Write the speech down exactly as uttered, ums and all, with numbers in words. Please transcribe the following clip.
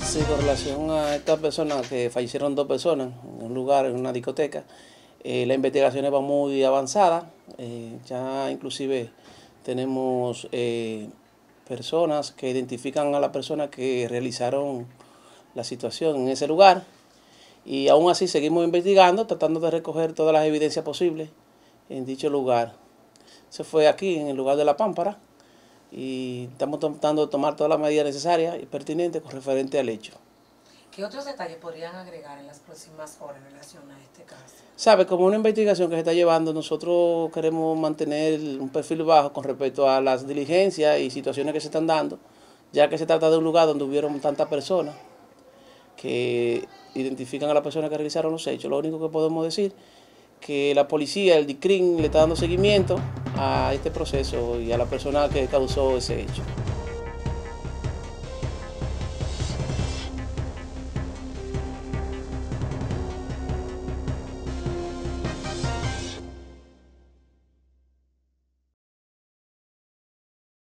Sí, con relación a estas personas, que fallecieron dos personas en un lugar, en una discoteca, eh, las investigaciones van muy avanzadas. Eh, ya inclusive tenemos eh, personas que identifican a las personas que realizaron la situación en ese lugar, y aún así seguimos investigando, tratando de recoger todas las evidencias posibles en dicho lugar. Se fue aquí, en el lugar de La Pámpara, y estamos tratando de tomar todas las medidas necesarias y pertinentes con referente al hecho. ¿Qué otros detalles podrían agregar en las próximas horas en relación a este caso? Sabe, como una investigación que se está llevando, nosotros queremos mantener un perfil bajo con respecto a las diligencias y situaciones que se están dando, ya que se trata de un lugar donde hubieron tantas personas que identifican a las personas que realizaron los hechos. Lo único que podemos decir que la policía, el D I C R I M, le está dando seguimiento a este proceso y a la persona que causó ese hecho.